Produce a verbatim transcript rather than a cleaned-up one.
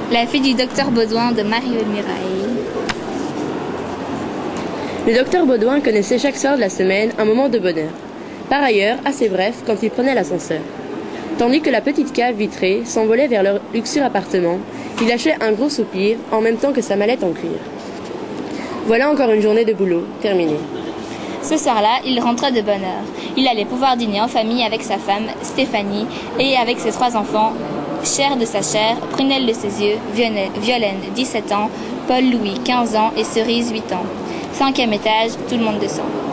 La fille du docteur Baudouin de Marie-Muraille. Le docteur Baudouin connaissait chaque soir de la semaine un moment de bonheur. Par ailleurs, assez bref quand il prenait l'ascenseur. Tandis que la petite cave vitrée s'envolait vers leur luxueux appartement, il lâchait un gros soupir en même temps que sa mallette en cuir. Voilà encore une journée de boulot, terminée. Ce soir-là, il rentrait de bonne heure. Il allait pouvoir dîner en famille avec sa femme, Stéphanie, et avec ses trois enfants, Chair de sa chair, Prunelle de ses yeux, Violaine, dix-sept ans, Paul Louis, quinze ans et Cerise, huit ans. Cinquième étage, tout le monde descend.